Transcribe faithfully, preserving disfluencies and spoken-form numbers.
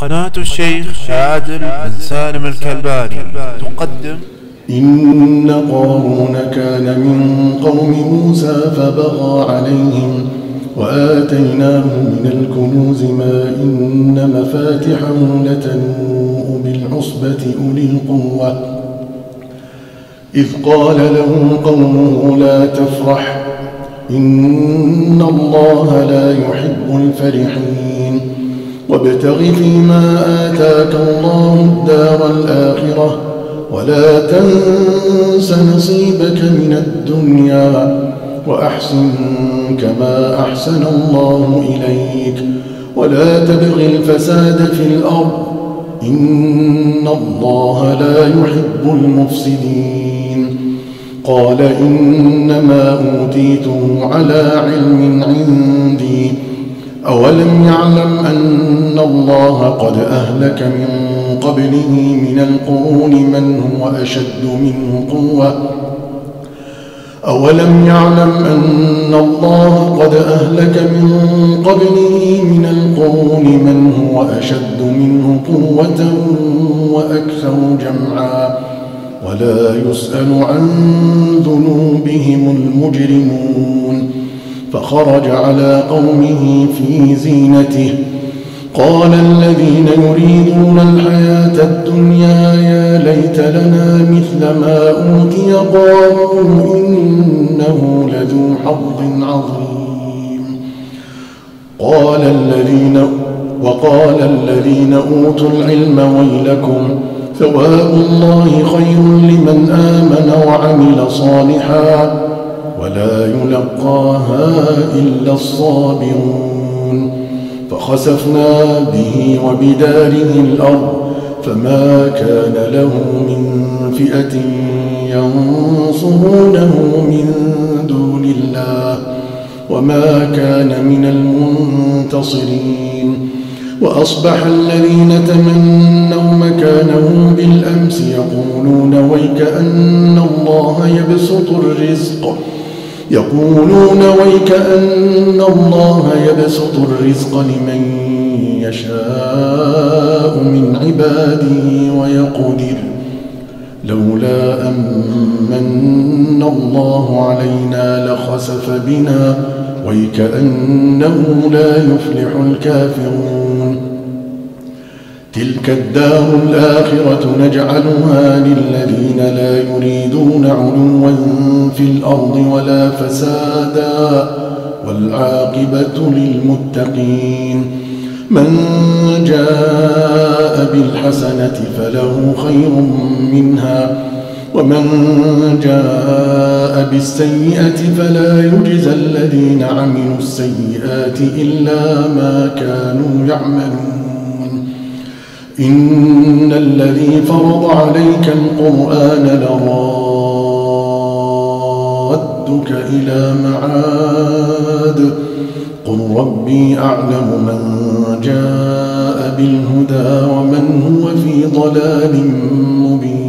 قناة الشيخ عادل بن سالم الكلباني تقدم إن قارون كان من قوم موسى فبغى عليهم وآتيناه من الكنوز ما إن مفاتحه لتنوء بالعصبة أولي القوة إذ قال له قومه لا تفرح إن الله لا يحب الفرحين وابتغ فيما آتاك الله الدار الآخرة ولا تنس نصيبك من الدنيا وأحسن كما أحسن الله إليك ولا تبغ الفساد في الأرض إن الله لا يحب المفسدين قال إنما أوتيته على علم عندي أولم يعلم أن الله قد أهلك من قبله من القرون من هو أشد منه قوة أولم يعلم أن الله قد أهلك من قبله من القرون من هو أشد منه قوة وأكثر جمعا ولا يسأل عن ذنوبهم المجرمون فخرج على قومه في زينته قال الذين يريدون الحياة الدنيا يا ليت لنا مثل ما أوتي قارون إنه لذو حظ عظيم قال الذين وقال الذين أوتوا العلم ويلكم ثواب الله خير لمن آمن وعمل صالحا ولا يلقاها إلا الصابرون فخسفنا به وبداره الأرض فما كان له من فئة ينصرونه من دون الله وما كان من المنتصرين وأصبح الذين تمنوا مكانه بالأمس يقولون ويك أن الله يبسط الرزق يقولون ويك أن الله يبسط الرزق لمن يشاء من عباده ويقدر لولا أمن الله علينا لخسف بنا ويك أنه لا يفلح الكافرون تلك الدار الآخرة نجعلها للذين لا يريدون علوا في الأرض ولا فسادا والعاقبة للمتقين من جاء بالحسنة فله خير منها ومن جاء بالسيئة فلا يجزى الذين عملوا السيئات إلا ما كانوا يعملون إن الذي فرض عليك القرآن لرادك إلى معاد قل ربي أعلم من جاء بالهدى ومن هو في ضلال مبين